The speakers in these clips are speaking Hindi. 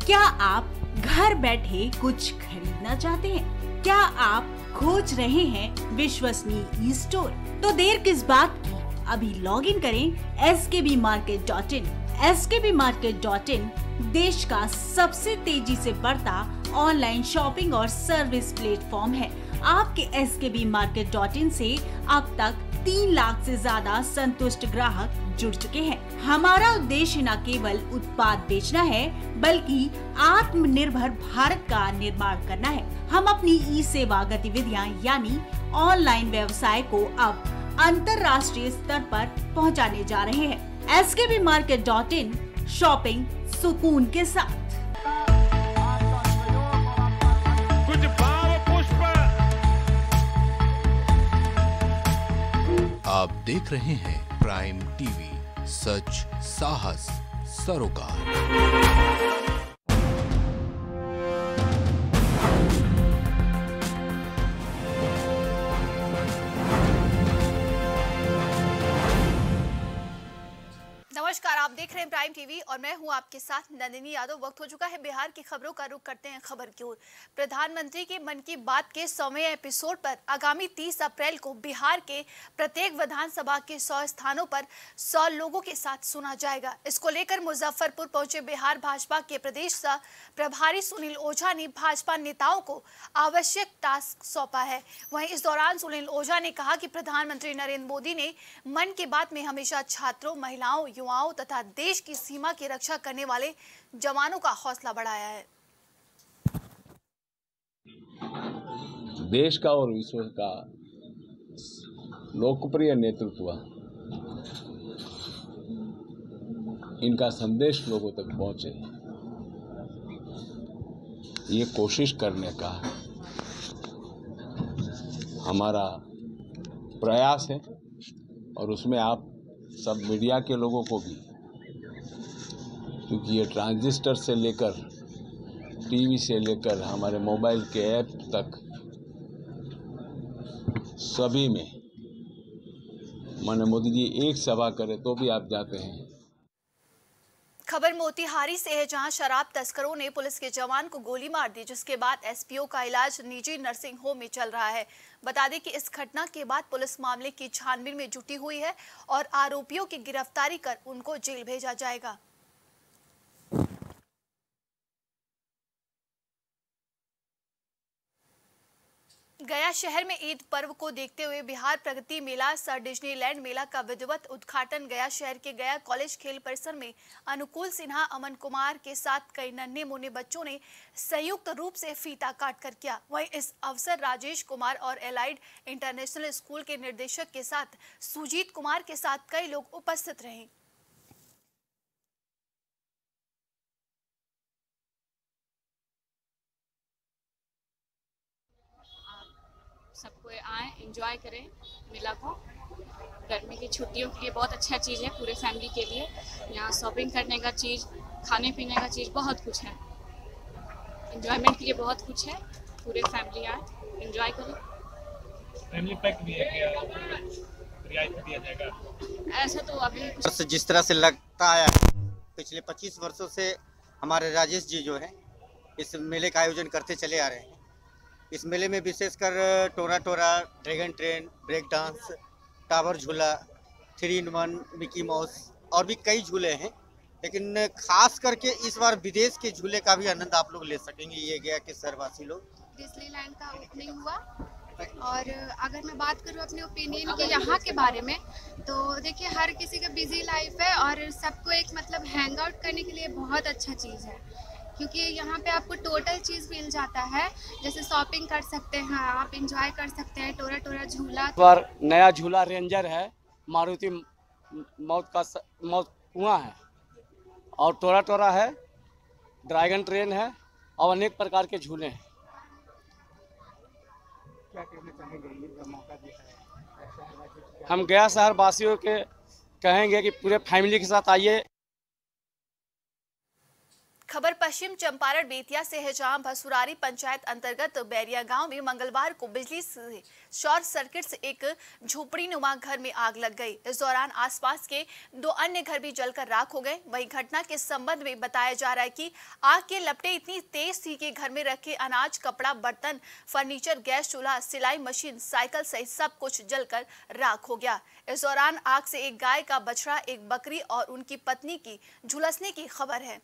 क्या आप घर बैठे कुछ खरीदना चाहते हैं? क्या आप खोज रहे हैं विश्वसनीय ई स्टोर? तो देर किस बात की, अभी लॉग इन करें skbmarket.in। skbmarket.in देश का सबसे तेजी से बढ़ता ऑनलाइन शॉपिंग और सर्विस प्लेटफॉर्म है। आपके skbmarket.in से अब तक 3 लाख से ज्यादा संतुष्ट ग्राहक जुड़ चुके हैं। हमारा उद्देश्य न केवल उत्पाद बेचना है, बल्कि आत्मनिर्भर भारत का निर्माण करना है। हम अपनी ई सेवा गतिविधियां यानी ऑनलाइन व्यवसाय को अब अंतर्राष्ट्रीय स्तर पर पहुंचाने जा रहे हैं। skbmarket.in, शॉपिंग सुकून के साथ। कुछ भाव पुष्प। आप देख रहे हैं प्राइम टीवी, सच साहस सरोकार। नमस्कार, आप देख रहे हैं प्राइम टीवी और मैं हूं आपके साथ नंदिनी यादव। वक्त हो चुका है बिहार की खबरों का रुख करते हैं खबर की ओर। प्रधानमंत्री के मन की बात के 100वें एपिसोड पर आगामी 30 अप्रैल को बिहार के प्रत्येक विधानसभा के 100 स्थानों पर 100 लोगों के साथ सुना जाएगा। इसको लेकर मुजफ्फरपुर पहुंचे बिहार भाजपा के प्रदेश सह प्रभारी सुनील ओझा ने भाजपा नेताओं को आवश्यक टास्क सौंपा है। वहीं इस दौरान सुनील ओझा ने कहा कि प्रधानमंत्री नरेंद्र मोदी ने मन की बात में हमेशा छात्रों, महिलाओं, युवाओं तथा देश की सीमा की रक्षा करने वाले जवानों का हौसला बढ़ाया है। देश का और विश्व का लोकप्रिय नेतृत्व, इनका संदेश लोगों तक पहुंचे, ये कोशिश करने का हमारा प्रयास है। और उसमें आप सब मीडिया के लोगों को भी, क्योंकि ये ट्रांजिस्टर से लेकर टीवी से लेकर हमारे मोबाइल के ऐप तक सभी में माननीय मोदी जी एक सभा करे तो भी आप जाते हैं। खबर मोतिहारी से है, जहां शराब तस्करों ने पुलिस के जवान को गोली मार दी, जिसके बाद एसपीओ का इलाज निजी नर्सिंग होम में चल रहा है। बता दें कि इस घटना के बाद पुलिस मामले की छानबीन में जुटी हुई है और आरोपियों की गिरफ्तारी कर उनको जेल भेजा जाएगा। गया शहर में ईद पर्व को देखते हुए बिहार प्रगति मेला सह डिज्नीलैंड मेला का विधिवत उद्घाटन गया शहर के गया कॉलेज खेल परिसर में अनुकूल सिन्हा, अमन कुमार के साथ कई नन्हे मुन्ने बच्चों ने संयुक्त रूप से फीता काटकर किया। वहीं इस अवसर राजेश कुमार और एलाइड इंटरनेशनल स्कूल के निदेशक के साथ सुजीत कुमार के साथ कई लोग उपस्थित रहे। सबको आए, एंजॉय करें मेला को। गर्मी की छुट्टियों के लिए बहुत अच्छा चीज़ है पूरे फैमिली के लिए। यहाँ शॉपिंग करने का चीज़, खाने पीने का चीज़ बहुत कुछ है। एंजॉयमेंट के लिए बहुत कुछ है। पूरे फैमिली आए, एंजॉय करें। फैमिली पैक भी है क्या? रियायत दिया जाएगा? ऐसा तो अभी जिस तरह से लगता है पिछले 25 वर्षों से हमारे राजेश जी जो है इस मेले का आयोजन करते चले आ रहे हैं। इस मेले में विशेषकर Tora Tora, dragon train, break dance, tower झूला, 3-in-1, मिकी माउस और भी कई झूले हैं। लेकिन खास करके इस बार विदेश के झूले का भी आनंद आप लोग ले सकेंगे। ये गया कि शहरवासी लोग डिज्नीलैंड का ओपनिंग हुआ। और अगर मैं बात करूँ अपने ओपिनियन के यहाँ के बारे में, तो देखिए हर किसी का बिजी लाइफ है और सबको एक मतलब हैंग आउट करने के लिए बहुत अच्छा चीज़ है, क्योंकि यहाँ पे आपको टोटल चीज़ मिल जाता है। जैसे शॉपिंग कर सकते हैं आप, एंजॉय कर सकते हैं, टोरा टोरा झूला। पर नया झूला रेंजर है, मारुति मौत कुआं है, और टोरा टोरा है, ड्रैगन ट्रेन है और अनेक प्रकार के झूले हैं। क्या कहना चाहेंगे ये मौका दिया है? हम गया शहर वासियों के कहेंगे कि पूरे फैमिली के साथ आइए। खबर पश्चिम चंपारण बेतिया से है, जहां भसुरारी पंचायत अंतर्गत बैरिया गांव में मंगलवार को बिजली से शॉर्ट सर्किट से एक झोपड़ी नुमा घर में आग लग गई। इस दौरान आसपास के 2 अन्य घर भी जलकर राख हो गए। वहीं घटना के संबंध में बताया जा रहा है कि आग के लपटें इतनी तेज थी कि घर में रखे अनाज, कपड़ा, बर्तन, फर्नीचर, गैस चूल्हा, सिलाई मशीन, साइकिल सहित सब कुछ जलकर राख हो गया। इस दौरान आग से एक गाय का बछड़ा, एक बकरी और उनकी पत्नी की झुलसने की खबर है।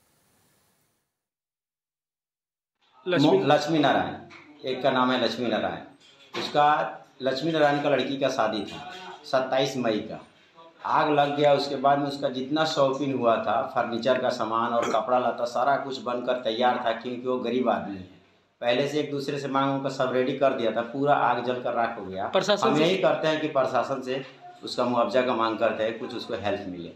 लक्ष्मी नारायण, एक का नाम है लक्ष्मी नारायण। उसका लक्ष्मी नारायण का लड़की का शादी था 27 मई का। आग लग गया। उसके बाद में उसका जितना शौकीन हुआ था, फर्नीचर का सामान और कपड़ा लता सारा कुछ बनकर तैयार था, क्योंकि वो गरीब आदमी है। पहले से एक दूसरे से मांग उनका सब रेडी कर दिया था, पूरा आग जलकर राख हो गया। हम यही करते हैं कि प्रशासन से उसका मुआवजा का मांग करते हैं, कुछ उसको हेल्प मिले।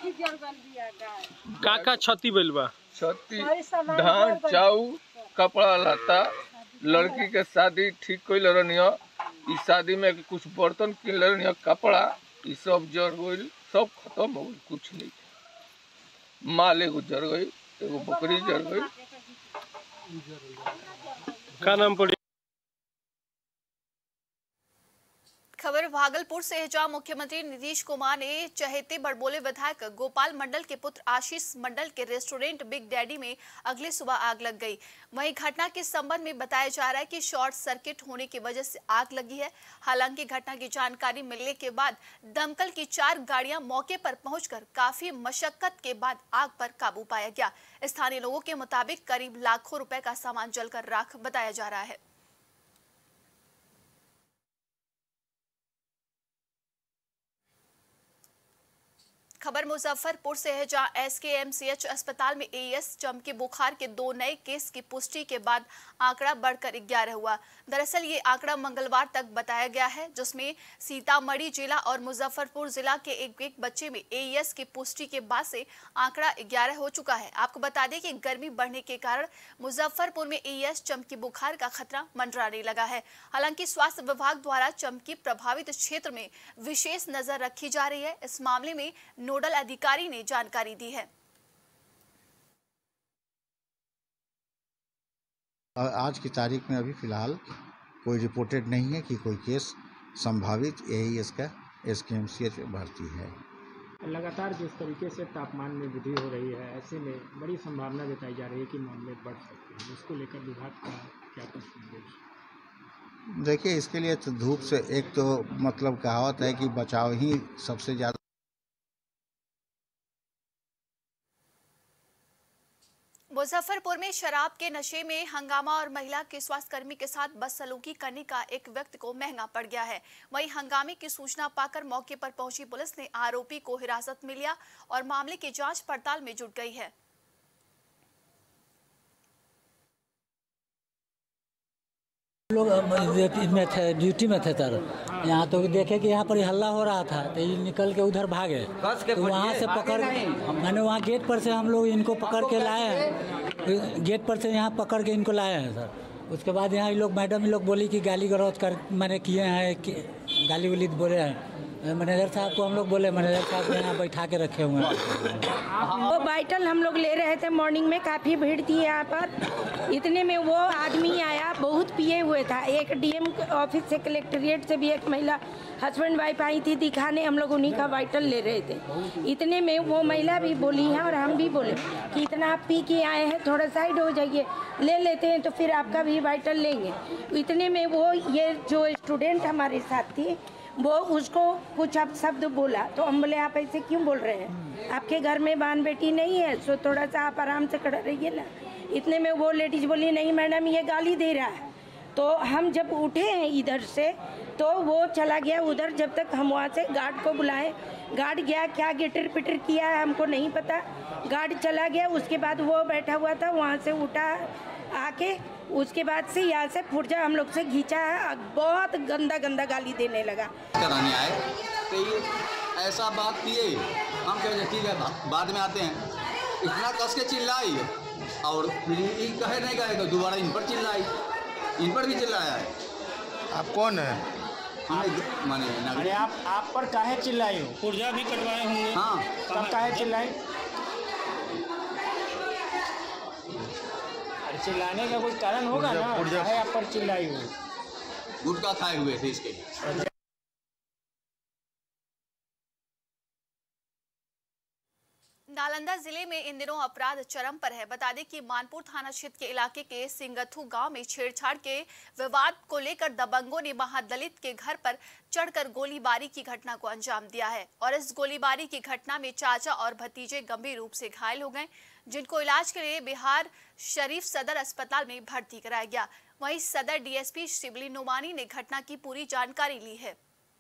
का क्षति भइल बा? क्षति धान, चाउर, कपड़ा लता, लड़की के शादी ठीक कइल रहनियो। इस शादी में कुछ बर्तन किनले रहनियो, कपड़ा, ई सब जर गइल, सब खत्म हो गइल, कुछ नहीं। माल एगो जर गइल, एगो बकरी जर गइल। का नाम पड़ी? खबर भागलपुर से है, जहां मुख्यमंत्री नीतीश कुमार ने चहेते बड़बोले विधायक गोपाल मंडल के पुत्र आशीष मंडल के रेस्टोरेंट बिग डैडी में अगले सुबह आग लग गई। वहीं घटना के संबंध में बताया जा रहा है कि शॉर्ट सर्किट होने की वजह से आग लगी है। हालांकि घटना की जानकारी मिलने के बाद दमकल की 4 गाड़ियां मौके पर पहुंचकर काफी मशक्कत के बाद आग पर काबू पाया गया। स्थानीय लोगों के मुताबिक करीब लाखों रुपए का सामान जलकर राख बताया जा रहा है। खबर मुजफ्फरपुर से है, जहां SKMCH अस्पताल में AS चमकी बुखार के 2 नए केस की पुष्टि के बाद आंकड़ा बढ़कर 11 हुआ। दरअसल ये आंकड़ा मंगलवार तक बताया गया है, जिसमें सीतामढ़ी जिला और मुजफ्फरपुर जिला के एक बच्चे में AS की पुष्टि के बाद से आंकड़ा 11 हो चुका है। आपको बता दें कि गर्मी बढ़ने के कारण मुजफ्फरपुर में AS चमकी बुखार का खतरा मंडराने लगा है। हालांकि स्वास्थ्य विभाग द्वारा चमकी प्रभावित क्षेत्र में विशेष नजर रखी जा रही है। इस मामले में नोडल अधिकारी ने जानकारी दी है। आज की तारीख में अभी फिलहाल कोई रिपोर्टेड नहीं है कि कोई केस संभावित AS का SKMCH में भर्ती है। लगातार जिस तरीके से तापमान में वृद्धि हो रही है, ऐसे में बड़ी संभावना जताई जा रही है कि मामले बढ़ सकते हैं। इसको लेकर विभाग का क्या संदेश? देखिए, इसके लिए तो धूप से एक तो मतलब कहावत है कि बचाव ही सबसे ज़्यादा। मुजफ्फरपुर में शराब के नशे में हंगामा और महिला के स्वास्थ्यकर्मी के साथ बदसलूकी करने का एक व्यक्ति को महंगा पड़ गया है। वहीं हंगामे की सूचना पाकर मौके पर पहुंची पुलिस ने आरोपी को हिरासत में लिया और मामले की जांच पड़ताल में जुट गई है। लोग इसमें थे, ड्यूटी में थे सर। यहाँ तो देखे कि यहाँ पर हल्ला हो रहा था, तो ये निकल के उधर भागे, तो वहाँ से पकड़, मैंने वहाँ गेट पर से हम लोग इनको पकड़ के लाए हैं। गेट पर से यहाँ पकड़ के इनको लाए हैं सर। उसके बाद यहाँ लोग मैडम लोग बोली कि गाली गलौज कर मैंने किए हैं, गाली वाली बोले हैं। मैनेजर साहब को हम लोग बोले, मैनेजर साहब को यहाँ बैठा के रखे हुए हैं। वो वाइटल हम लोग ले रहे थे, मॉर्निंग में काफ़ी भीड़ थी यहाँ पर। इतने में वो आदमी आया, बहुत पिए हुए था। एक DM ऑफिस से, कलेक्ट्रेट से भी एक महिला हस्बैंड वाइफ आई थी दिखाने, हम लोग उन्हीं का वाइटल ले रहे थे। इतने में वो महिला भी बोली है और हम भी बोले कि इतना आप पी के आए हैं, थोड़ा साइड हो जाइए, ले लेते हैं तो फिर आपका भी वाइटल लेंगे। इतने में वो ये जो स्टूडेंट हमारे साथ थी, वो उसको कुछ अब शब्द बोला, तो हम बोले आप ऐसे क्यों बोल रहे हैं, आपके घर में बहन बेटी नहीं है, सो थोड़ा सा आप आराम से खड़े रहिए ना। इतने में वो लेडीज बोली नहीं मैडम ये गाली दे रहा है। तो हम जब उठे हैं इधर से, तो वो चला गया उधर। जब तक हम वहाँ से गार्ड को बुलाए, गार्ड गया, क्या गिटर पिटर किया है हमको नहीं पता, गार्ड चला गया। उसके बाद वो बैठा हुआ था, वहाँ से उठा आके, उसके बाद से यहाँ से पुर्जा हम लोग से खींचा है, बहुत गंदा गंदा गाली देने लगा। कराने आए तो ये ऐसा बात किए, हम कहे ठीक है बाद में आते हैं। इतना कस के चिल्लाई और कहे नहीं कहे तो दोबारा इन पर चिल्लाई, इन पर भी चिल्लाया है। आप कौन है? माने आप पर काहे चिल्लाई हो? पुर्जा भी कटवाए होंगे। हाँ, तब काहे चिल्लाई? चिल्लाने का कोई कारण होगा ना, है आप पर चिल्लाई हुई। गुटखा खाए हुए थे इसके लिए। नालंदा जिले में इन दिनों अपराध चरम पर है। बता दें कि मानपुर थाना क्षेत्र के इलाके के सिंगथू गांव में छेड़छाड़ के विवाद को लेकर दबंगों ने महादलित के घर पर चढ़कर गोलीबारी की घटना को अंजाम दिया है और इस गोलीबारी की घटना में चाचा और भतीजे गंभीर रूप से घायल हो गए, जिनको इलाज के लिए बिहार शरीफ सदर अस्पताल में भर्ती कराया गया। वहीं सदर डीएसपी शिबली नुमानी ने घटना की पूरी जानकारी ली है।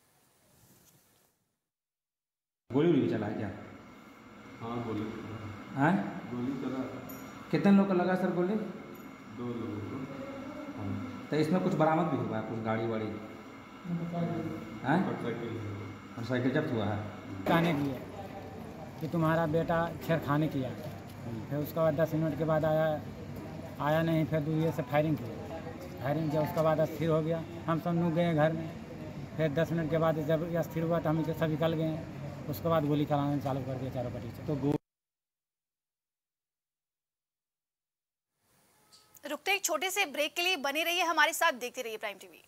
गोली चला क्या? हाँ गोली हैं? गोली चला। कितने लोग का लगा सर गोली? 2 लोगों को। तो इसमें कुछ बरामद भी हुआ है, कुछ गाड़ी वाड़ी हैं? मोटरसाइकिल जब्त हुआ है। कहने की है कि तुम्हारा बेटा छेड़खानी किया, फिर उसके बाद 10 मिनट के बाद आया नहीं, फिर दूसरे से फायरिंग किया, उसके बाद अस्थिर हो गया। हम सब लोग गए घर में, फिर 10 मिनट के बाद जब अस्थिर हुआ तो हम सब निकल गए, उसके बाद गोली चलाना चालू कर दिया चारों पट्टी से। तो रुकते एक छोटे से ब्रेक के लिए बने रहिए हमारे साथ, देखते रहिए प्राइम टीवी।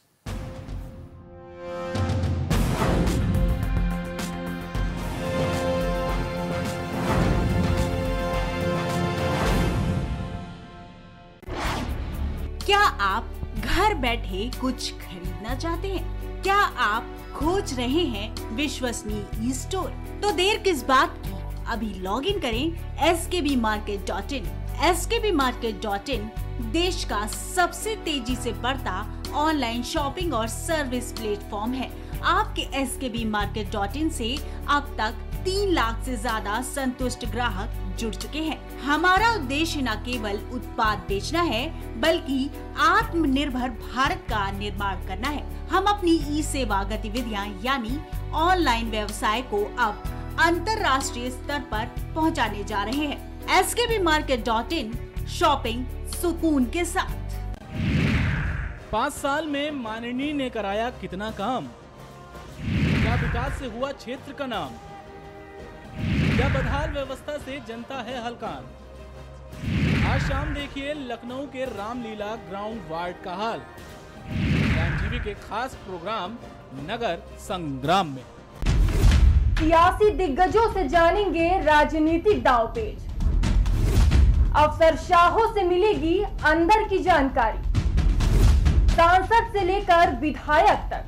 क्या आप घर बैठे कुछ खरीदना चाहते हैं? क्या आप खोज रहे हैं विश्वसनीय ई स्टोर? तो देर किस बात की, अभी लॉग इन करें skbmarket.in। skbmarket.in देश का सबसे तेजी से बढ़ता ऑनलाइन शॉपिंग और सर्विस प्लेटफॉर्म है। आपके skbmarket.in से अब तक 3 लाख से ज्यादा संतुष्ट ग्राहक जुड़ चुके हैं। हमारा उद्देश्य न केवल उत्पाद बेचना है, बल्कि आत्मनिर्भर भारत का निर्माण करना है। हम अपनी ई सेवा गतिविधियां यानी ऑनलाइन व्यवसाय को अब अंतर्राष्ट्रीय स्तर पर पहुंचाने जा रहे हैं। skbmarket.in, शॉपिंग सुकून के साथ। 5 साल में माननीय ने कराया कितना काम? क्या विकास से हुआ क्षेत्र का नाम? क्या बदहाल व्यवस्था से जनता है हलकान? आज शाम देखिए लखनऊ के रामलीला ग्राउंड वार्ड का हाल। प्राइम टीवी के खास प्रोग्राम नगर संग्राम में सियासी दिग्गजों से जानेंगे राजनीतिक दांवपेच। अफसरशाहों से मिलेगी अंदर की जानकारी। सांसद से लेकर विधायक तक,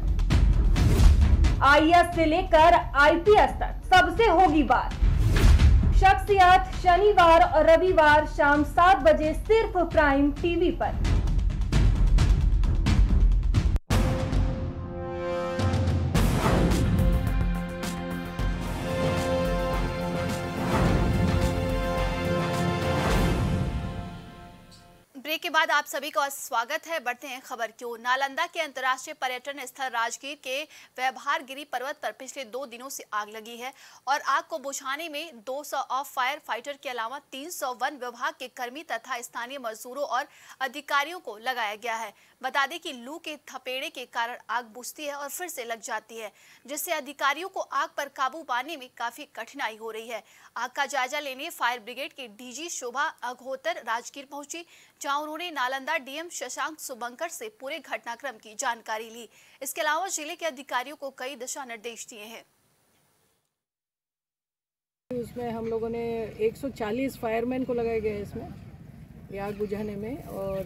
IAS से लेकर IPS तक सबसे होगी बात। शख्सियत शनिवार और रविवार शाम 7 बजे सिर्फ प्राइम टीवी पर। ब्रेक के बाद आप सभी का स्वागत है। बढ़ते हैं खबर की ओर। नालंदा के अंतर्राष्ट्रीय पर्यटन स्थल राजगीर के व्यवहारगिरी पर्वत पर पिछले 2 दिनों से आग लगी है और आग को बुझाने में 200 ऑफ फायर फाइटर के अलावा 300 वन विभाग के कर्मी तथा स्थानीय मजदूरों और अधिकारियों को लगाया गया है। बता दें कि लू के थपेड़े के कारण आग बुझती है और फिर से लग जाती है, जिससे अधिकारियों को आग पर काबू पाने में काफी कठिनाई हो रही है। आग का जायजा लेने फायर ब्रिगेड के डीजी शोभा अघोतर राजगीर पहुंची, जहां उन्होंने नालंदा डीएम शशांक सुबंकर से पूरे घटनाक्रम की जानकारी ली। इसके अलावा जिले के अधिकारियों को कई दिशा निर्देश दिए हैं। उसमें हम लोगों ने 140 फायरमैन को लगाया गया है इसमें आग बुझाने में,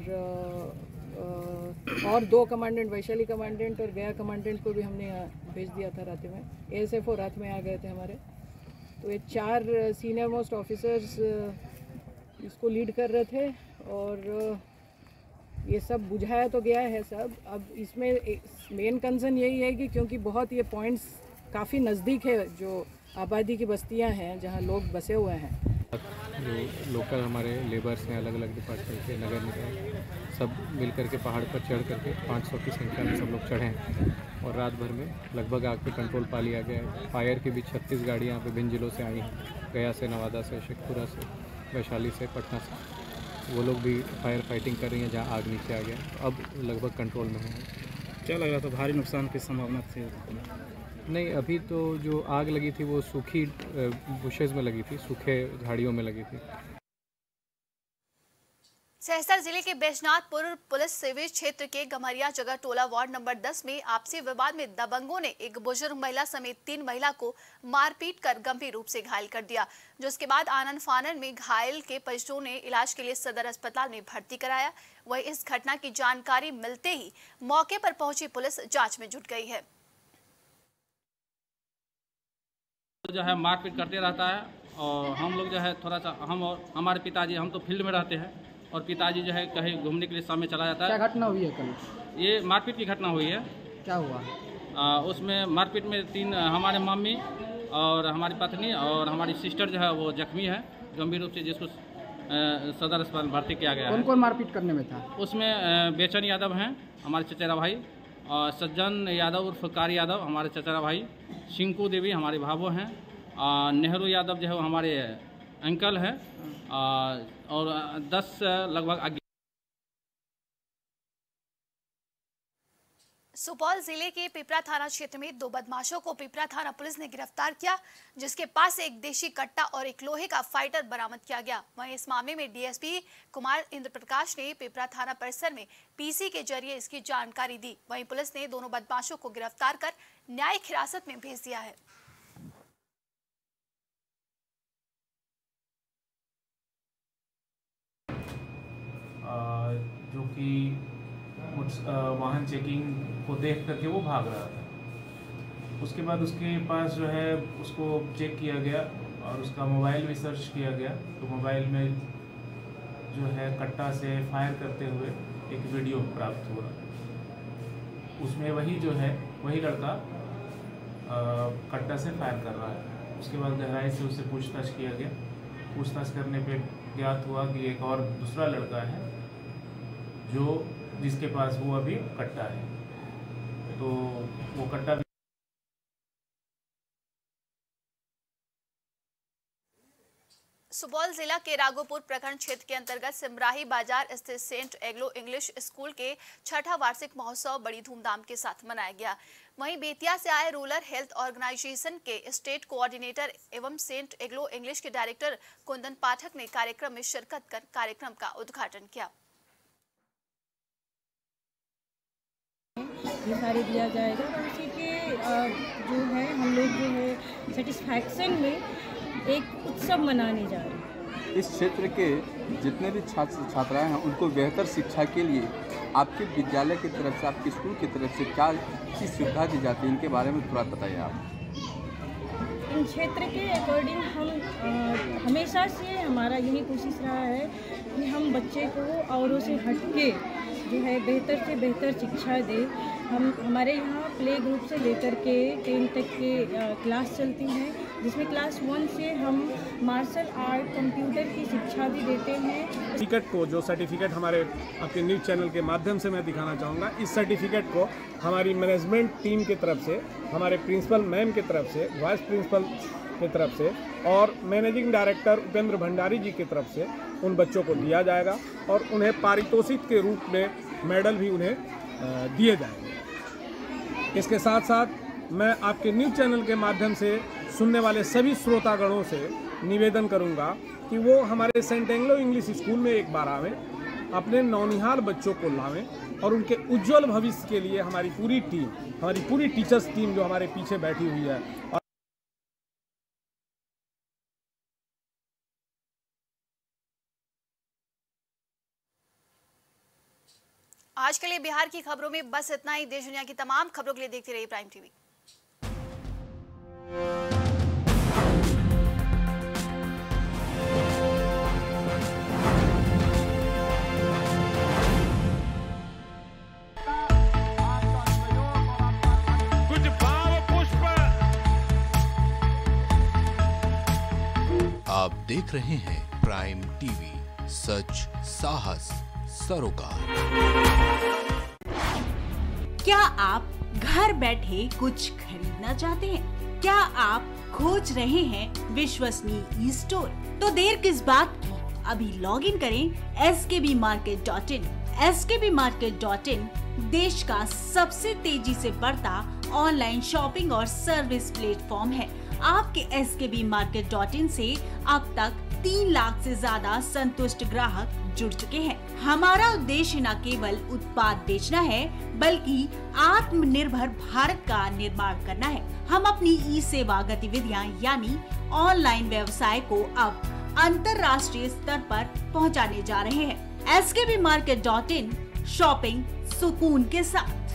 और 2 कमांडेंट, वैशाली कमांडेंट और गया कमांडेंट को भी हमने भेज दिया था रात में। ASFO रात में आ गए थे हमारे। तो ये 4 सीनियर मोस्ट ऑफिसर्स इसको लीड कर रहे थे और ये सब बुझाया तो गया है सब। अब इसमें मेन कंसर्न यही है कि क्योंकि बहुत ये पॉइंट्स काफ़ी नज़दीक है, जो आबादी की बस्तियां हैं जहां लोग बसे हुए हैं। जो लोकल हमारे लेबर्स हैं, अलग अलग डिपार्टमेंट के, नगर निगम, सब मिल करके पहाड़ पर चढ़ करके 500 की संख्या में सब लोग चढ़े हैं और रात भर में लगभग आग पे कंट्रोल पा लिया गया है। फायर की भी 36 गाड़ियाँ यहाँ पे भिन्न जिलों से आई हैं, गया से, नवादा से, शेखपुरा से, वैशाली से, पटना से। वो लोग भी फायर फाइटिंग कर रही हैं जहाँ आग नीचे आ गया। तो अब लगभग कंट्रोल में है। क्या लग रहा था, भारी नुकसान की संभावना थी? नहीं, अभी तो जो आग लगी थी वो सूखी बुशेज में लगी थी, सूखे झाड़ियों में लगी थी। सहसर जिले के बैजनाथपुर पुलिस सेवेज क्षेत्र के गमरिया जगह टोला वार्ड नंबर 10 में आपसी विवाद में दबंगों ने एक बुजुर्ग महिला समेत 3 महिला को मारपीट कर गंभीर रूप से घायल कर दिया, जिसके बाद आनन फानन में घायल के परिजनों ने इलाज के लिए सदर अस्पताल में भर्ती कराया। वहीं इस घटना की जानकारी मिलते ही मौके पर पहुंची पुलिस जाँच में जुट गई है। जो है मारपीट करते रहता है और हम लोग जो है थोड़ा सा हम और हमारे पिताजी हम तो फील्ड में रहते हैं और पिताजी जो है कहीं घूमने के लिए शाम में चला जाता है। क्या घटना हुई है कल? ये मारपीट की घटना हुई है। क्या हुआ? उसमें मारपीट में 3 हमारे मम्मी और हमारी पत्नी और हमारी सिस्टर जो है वो जख्मी है गंभीर रूप से, जिसको सदर अस्पताल भर्ती किया गया है। कौन कौन मारपीट करने में था? उसमें बेचन यादव हैं हमारे चचेरा भाई, और सज्जन यादव उर्फ कारी यादव हमारे चचेरा भाई, शिंकू देवी हमारे भावो हैं, नेहरू यादव जो है वो हमारे अंकल हैं, और 10 लगभग। सुपौल जिले के पिपरा थाना क्षेत्र में 2 बदमाशों को पिपरा थाना पुलिस ने गिरफ्तार किया, जिसके पास से एक देशी कट्टा और एक लोहे का फाइटर बरामद किया गया। वहीं इस मामले में डीएसपी कुमार इंद्र प्रकाश ने पिपरा थाना परिसर में पीसी के जरिए इसकी जानकारी दी। वहीं पुलिस ने दोनों बदमाशों को गिरफ्तार कर न्यायिक हिरासत में भेज दिया है। जो कि वाहन चेकिंग को देख करके वो भाग रहा था। उसके बाद उसके पास जो है उसको चेक किया गया और उसका मोबाइल भी सर्च किया गया, तो मोबाइल में जो है कट्टा से फायर करते हुए एक वीडियो प्राप्त हुआ। उसमें वही जो है वही लड़का कट्टा से फायर कर रहा है। उसके बाद गहराई से उससे पूछताछ किया गया। पूछताछ करने पे ज्ञात हुआ कि एक और दूसरा लड़का है जिसके पास वो अभी कट्टा है, तो वो कट्टा भी। सुपौल जिला के राघोपुर प्रखंड क्षेत्र के अंतर्गत सिमराही बाजार स्थित सेंट एग्लो इंग्लिश स्कूल के 6ठा वार्षिक महोत्सव बड़ी धूमधाम के साथ मनाया गया। वहीं बेतिया से आए रूरल हेल्थ ऑर्गेनाइजेशन के स्टेट कोऑर्डिनेटर एवं सेंट एग्लो इंग्लिश के डायरेक्टर कुंदन पाठक ने कार्यक्रम में शिरकत कर कार्यक्रम का उद्घाटन किया। ये सारे दिया जाएगा और उसी के जो है हम लोग जो है सेटिस्फैक्शन में एक उत्सव मनाने जा रहे हैं। इस क्षेत्र के जितने भी छात्र छात्राएं हैं उनको बेहतर शिक्षा के लिए आपके विद्यालय की तरफ से, आपके स्कूल की तरफ से क्या चीज़ सुविधा दी जाती है, इनके बारे में थोड़ा बताइए आप। इन क्षेत्र के अकॉर्डिंग हम हमेशा से हमारा यही कोशिश रहा है कि हम बच्चे को औरों से हटके जो है बेहतर से बेहतर शिक्षा दें। हमारे यहाँ प्ले ग्रुप से लेकर के 10 तक के क्लास चलती हैं, जिसमें क्लास 1 से हम मार्शल आर्ट, कंप्यूटर की शिक्षा भी देते हैं। सर्टिफिकेट को, जो सर्टिफिकेट हमारे आपके न्यूज़ चैनल के माध्यम से मैं दिखाना चाहूँगा, इस सर्टिफिकेट को हमारी मैनेजमेंट टीम की तरफ से, हमारे प्रिंसिपल मैम की तरफ से, वाइस प्रिंसिपल की तरफ से और मैनेजिंग डायरेक्टर उपेंद्र भंडारी जी की तरफ से उन बच्चों को दिया जाएगा और उन्हें पारितोषिक के रूप में मेडल भी उन्हें दिए जाएंगे। इसके साथ साथ मैं आपके न्यूज़ चैनल के माध्यम से सुनने वाले सभी श्रोतागणों से निवेदन करूंगा कि वो हमारे सेंट एंग्लो इंग्लिश स्कूल में एक बार आवें, अपने नौनिहाल बच्चों को लावें और उनके उज्जवल भविष्य के लिए हमारी पूरी टीम, हमारी पूरी टीचर्स टीम जो हमारे पीछे बैठी हुई है। आज के लिए बिहार की खबरों में बस इतना ही। देश दुनिया की तमाम खबरों के लिए देखते रहिए प्राइम टीवी। कुछ भाव पुष्प। आप देख रहे हैं प्राइम टीवी, सच साहस सरोकार। क्या आप घर बैठे कुछ खरीदना चाहते हैं? क्या आप खोज रहे हैं विश्वसनीय स्टोर? तो देर किस बात की, अभी लॉग इन करें skbmarket.in। skbmarket.in देश का सबसे तेजी से बढ़ता ऑनलाइन शॉपिंग और सर्विस प्लेटफॉर्म है। आपके skbmarket.in से अब तक 3 लाख से ज्यादा संतुष्ट ग्राहक जुड़ चुके हैं। हमारा उद्देश्य न केवल उत्पाद बेचना है बल्कि आत्मनिर्भर भारत का निर्माण करना है। हम अपनी ई सेवा गतिविधियां यानी ऑनलाइन व्यवसाय को अब अंतर्राष्ट्रीय स्तर पर पहुंचाने जा रहे हैं। skbmarket.in शॉपिंग सुकून के साथ।